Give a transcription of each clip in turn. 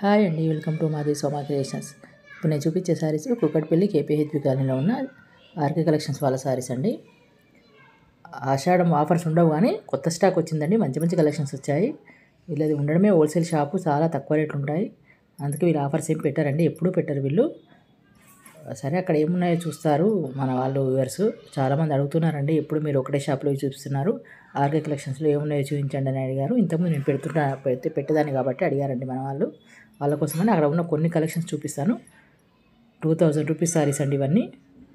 Hi అండి, welcome to మాది Soma creations. ఇప్పుడు నేను చూపించే సారీస్ కుకట్పల్లి 𝐾𝐄𝐻𝐵 కాలనీలో ఉన్న ఆర్కే కలెక్షన్స్ వాళ్ళ సారీస్ అండి. ఆషాఢం ఆఫర్స్ ఉండవు కానీ కొత్త స్టాక్ వచ్చిందండి. మంచి మంచి కలెక్షన్స్ వచ్చాయి. వీళ్ళది ఉండడమే హోల్సేల్ షాపు, చాలా తక్కువ రేట్లు ఉంటాయి. అందుకే వీళ్ళు ఆఫర్స్ ఏం పెట్టారండి, ఎప్పుడూ పెట్టరు వీళ్ళు. సరే, అక్కడ ఏమున్నాయో చూస్తారు మన వాళ్ళు వ్యూవర్స్. చాలామంది అడుగుతున్నారండి, ఎప్పుడు మీరు ఒకటే షాప్లో చూపిస్తున్నారు, ఆర్కే కలెక్షన్స్లో ఏమున్నాయో చూపించండి అని అడిగారు. ఇంతకుముందు నేను పెట్టేదాన్ని కాబట్టి అడిగారండి మన వాళ్ళు. వాళ్ళ కోసమని అక్కడ ఉన్న కొన్ని కలెక్షన్స్ చూపిస్తాను. 2000 రూపీస్ సారీస్ అండి ఇవన్నీ.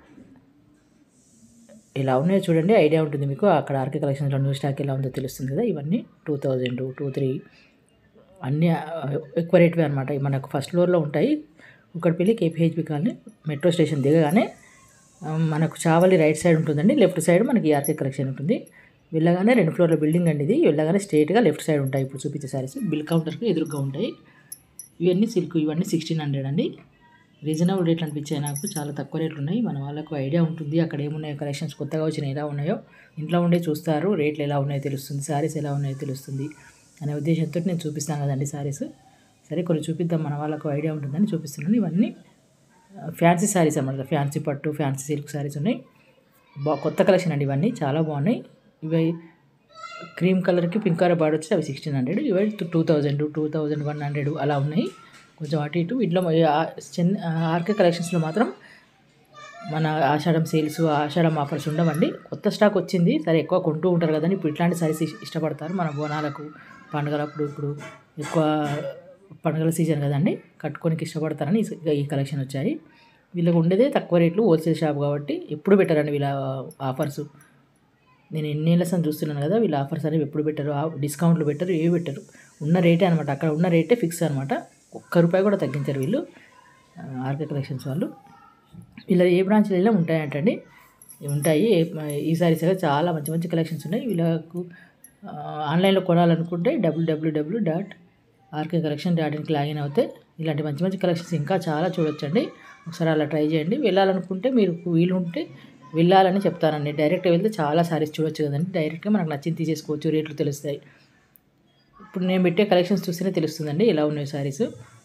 ఇలా ఉన్నాయో చూడండి, ఐడియా ఉంటుంది మీకు. అక్కడ ఆర్కే కలెక్షన్స్లో న్యూ స్టాక్ ఎలా ఉందో తెలుస్తుంది కదా. ఇవన్నీ 2000, 23 అన్నీ ఎక్కువ రేట్వే అనమాట. మనకు ఫస్ట్ ఫ్లోర్లో ఉంటాయి. కుకట్పల్లి 𝐾𝐵 కాలనీ మెట్రో స్టేషన్ దిగగానే మనకు చావలి రైట్ సైడ్ ఉంటుందండి. లెఫ్ట్ సైడ్ మనకి ఆర్కే కలెక్షన్ ఉంటుంది. వెళ్ళగానే 2 ఫ్లోర్ల బిల్డింగ్ అండి ఇది. వెళ్ళగానే స్ట్రైట్గా లెఫ్ట్ సైడ్ ఉంటాయి ఇప్పుడు చూపించే సారీస్. బిల్ కౌంటర్కి ఎదురుగా ఉంటాయి. ఇవన్నీ సిల్క్, ఇవన్నీ 1600 అండి. రీజనబుల్ రేట్లు అనిపించాయి నాకు. చాలా తక్కువ రేట్లు ఉన్నాయి. మన వాళ్ళకు ఐడియా ఉంటుంది అక్కడ ఏమున్నాయో కలెక్షన్స్, కొత్తగా వచ్చినాయి ఎలా ఉన్నాయో. ఇంట్లో ఉండే చూస్తారు, రేట్లు ఎలా ఉన్నాయో తెలుస్తుంది, సారీస్ ఎలా ఉన్నాయో తెలుస్తుంది అనే ఉద్దేశంతో నేను చూపిస్తాను కదండి సారీస్. సరే, కొన్ని చూపిద్దాం, మన వాళ్ళకు ఐడియా ఉంటుందని చూపిస్తున్నాను. ఇవన్నీ ఫ్యాన్సీ సారీస్ అన్నమాట. ఫ్యాన్సీ పట్టు, ఫ్యాన్సీ సిల్క్ సారీస్ ఉన్నాయి. కొత్త కలెక్షన్ అండి ఇవన్నీ, చాలా బాగున్నాయి. ఇవి క్రీమ్ కలర్కి పింక్ కలర్ బార్డర్ వచ్చి అవి 1600. ఇవి 2000, 2100 అలా ఉన్నాయి. కొంచెం అటు ఇటు. వీటిలో ఆర్కే కలెక్షన్స్లో మాత్రం మన ఆషాఢం సేల్స్, ఆషాఢం ఆఫర్స్ ఉండవండి. కొత్త స్టాక్ వచ్చింది. సరే, ఎక్కువ కొంటూ ఉంటారు కదండి. ఇప్పుడు ఇట్లాంటి సారీస్ ఇష్టపడతారు మన బోనాలకు, పండుగలప్పుడు. ఇప్పుడు ఎక్కువ పండుగల సీజన్ కదండి, కట్టుకోనికి ఇష్టపడతారని ఈ కలెక్షన్ వచ్చాయి. వీళ్ళకి ఉండేదే తక్కువ రేట్లు, హోల్సేల్ షాప్ కాబట్టి ఎప్పుడు పెట్టారండి వీళ్ళ ఆఫర్స్. నేను ఎన్నేళ్ళ సంది చూస్తున్నాను కదా, వీళ్ళ ఆఫర్స్ అనేవి ఎప్పుడు పెట్టరు, డిస్కౌంట్లు పెట్టరు, ఏవి పెట్టరు. ఉన్న రేటే అనమాట. అక్కడ ఉన్న రేటే ఫిక్స్ అనమాట. ₹1 కూడా తగ్గించారు వీళ్ళు, ఆర్కే కలెక్షన్స్ వాళ్ళు. వీళ్ళ ఏ బ్రాంచ్లో వెళ్ళినా ఉంటాయంటండి, ఉంటాయి. ఈ సారీస్ చాలా మంచి మంచి కలెక్షన్స్ ఉన్నాయి. వీళ్ళకు ఆన్లైన్లో కొనాలనుకుంటే www.rkcollection.inకి లాగిన్ అవుతే ఇలాంటి మంచి మంచి కలెక్షన్స్ ఇంకా చాలా చూడొచ్చండి. ఒకసారి అలా ట్రై చేయండి. వెళ్ళాలనుకుంటే మీరు వీలుంటే వెళ్ళాలని చెప్తానండి. డైరెక్ట్గా వెళ్తే చాలా సారీస్ చూడొచ్చు కదండి. డైరెక్ట్గా మనకు నచ్చింది తీసేసుకోవచ్చు, రేట్లు తెలుస్తాయి. ఇప్పుడు నేను పెట్టే కలెక్షన్స్ చూస్తేనే తెలుస్తుందండి ఎలా ఉన్నాయి సారీస్.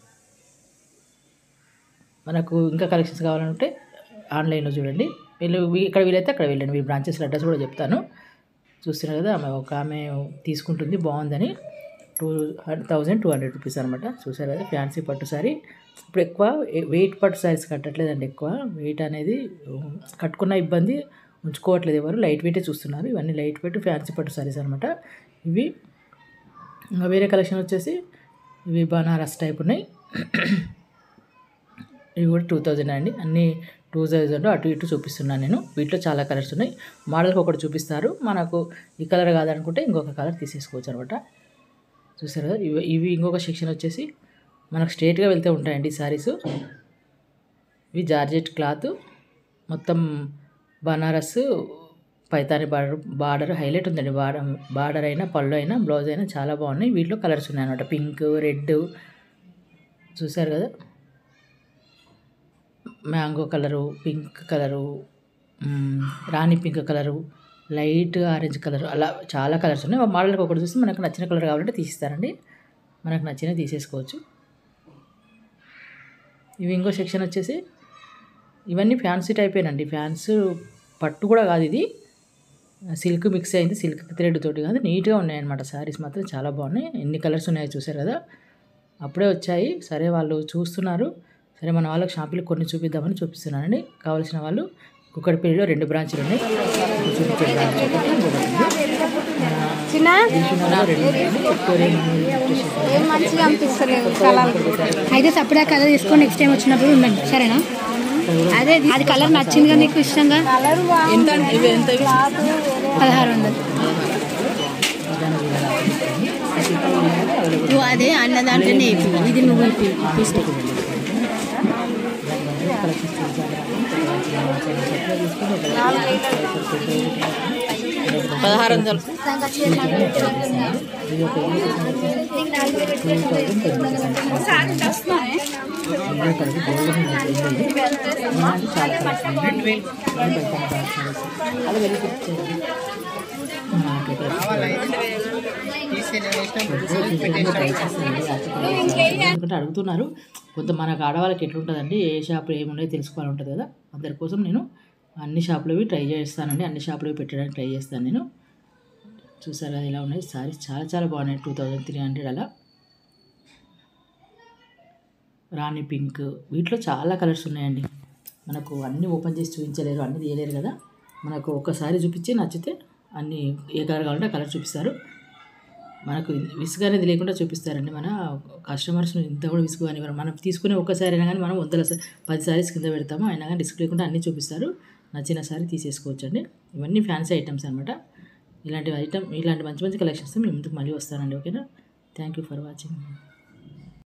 మనకు ఇంకా కలెక్షన్స్ కావాలంటే ఆన్లైన్లో చూడండి. ఇక్కడ వీలైతే అక్కడ వెళ్ళండి. మీ బ్రాంచెస్లో అడ్రస్ కూడా చెప్తాను. చూస్తున్నారు కదా, ఆమె తీసుకుంటుంది బాగుందని. 2200 రూపీస్ అనమాట. చూసారు కదా, ఫ్యాన్సీ పట్టు సారీ. ఇప్పుడు ఎక్కువ వెయిట్ పట్టు సారీస్ కట్టట్లేదండి. ఎక్కువ వెయిట్ అనేది కట్టుకున్న ఇబ్బంది, ఉంచుకోవట్లేదు ఎవరు. లైట్ వెయిటే చూస్తున్నారు. ఇవన్నీ లైట్ వెయిట్ ఫ్యాన్సీ పట్టు సారీస్ అనమాట. ఇవి ఇంకా వేరే కలెక్షన్ వచ్చేసి ఇవి బనారస్ టైప్ ఉన్నాయి. ఇవి కూడా 2000 అండి. అన్నీ 2000 అటు ఇటు చూపిస్తున్నాను నేను. వీటిలో చాలా కలర్స్ ఉన్నాయి. మోడల్కి ఒకటి చూపిస్తారు. మనకు ఈ కలర్ కాదనుకుంటే ఇంకొక కలర్ తీసేసుకోవచ్చు అనమాట. చూసారు కదా, ఇవి ఇంకొక సెక్షన్ వచ్చేసి మనకు స్ట్రేట్గా వెళ్తే ఉంటాయండి ఈ సారీస్. ఇవి జార్జెట్ క్లాత్, మొత్తం బనారస్ పైతాని బార్డర్ హైలైట్ ఉందండి. బార్డర్ అయినా, పళ్ళు అయినా, బ్లౌజ్ అయినా చాలా బాగున్నాయి. వీటిలో కలర్స్ ఉన్నాయి అనమాట. పింక్, రెడ్, చూసారు కదా, మ్యాంగో కలరు, పింక్ కలరు, రాణి pink colour, light orange colour, అలా చాలా కలర్స్ ఉన్నాయి. మోడల్కి ఒకటి చూసి మనకు నచ్చిన కలర్ కావాలంటే తీసిస్తారండి. మనకు నచ్చినవి తీసేసుకోవచ్చు. ఇవి ఇంకో సెక్షన్ వచ్చేసి ఇవన్నీ ఫ్యాన్సీ టైపేనండి. ఫ్యాన్స్ పట్టు కూడా కాదు, ఇది సిల్క్ మిక్స్ అయింది. సిల్క్ థ్రెడ్ తోటి కాదు, నీట్గా ఉన్నాయన్నమాట. శారీస్ మాత్రం చాలా బాగున్నాయి. ఎన్ని కలర్స్ ఉన్నాయో చూసారు కదా, అప్పుడే వచ్చాయి. సరే, వాళ్ళు చూస్తున్నారు. సరే, మన వాళ్ళకి షాపులు కొన్ని చూపిద్దామని చూపిస్తున్నానండి. కావాల్సిన వాళ్ళు కుకట్పల్లిలో 2 బ్రాంచ్లు ఉన్నాయి. చూపించే బ్రాంచ్ అయితే సపరేట్ కలర్ తీసుకొని నెక్స్ట్ టైం వచ్చినప్పుడు ఉండండి, సరేనా? అదే అది కలర్ నచ్చిందిగా నీకు ఇష్టంగా. ఎంత 1600. అదే అన్న దాంట్లోనే ఇది నువ్వు 1600. ట్రై చేస్తానండి. ఎందుకంటే అడుగుతున్నారు కొంత మనకు ఆడవాళ్ళకి ఎట్లుంటుందండి, ఏ షాపులో ఏమున్నాయో తెలుసుకోవాలి ఉంటుంది కదా, అందరి కోసం నేను అన్ని షాపులవి ట్రై చేస్తానండి. అన్ని షాపులవి పెట్టడానికి ట్రై చేస్తాను నేను. చూసారు కదా ఇలా ఉన్నాయి సారీస్, చాలా చాలా బాగున్నాయి. 2300 అలా. రాణి పింక్, వీటిలో చాలా కలర్స్ ఉన్నాయండి. మనకు అన్నీ ఓపెన్ చేసి చూపించలేరు, అన్నీ తీయలేరు కదా. మనకు ఒకసారి చూపించి నచ్చితే అన్నీ ఏ కలర్ కావాలంటే ఆ కలర్ చూపిస్తారు. మనకు విసుగు అనేది లేకుండా చూపిస్తారండి. మన కస్టమర్స్ ఇంత కూడా విసుగు అని మనం తీసుకునే ఒక్కసారి అయినా కానీ మనం 10 సారీస్ కింద పెడతాము, అయినా కానీ రిస్క్ లేకుండా అన్నీ చూపిస్తారు. నచ్చిన సారీ తీసేసుకోవచ్చు అండి. ఇవన్నీ ఫ్యాన్సీ ఐటమ్స్ అనమాట. ఇలాంటి మంచి మంచి కలెక్షన్స్ మీ ముందుకు మళ్ళీ వస్తానండి. ఓకేనా? Thank you for watching.